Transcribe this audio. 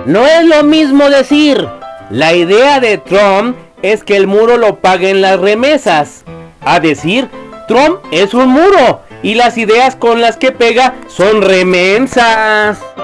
No es lo mismo decir, la idea de Trump es que el muro lo paguen las remesas, a decir, Trump es un muro y las ideas con las que pega son remensas.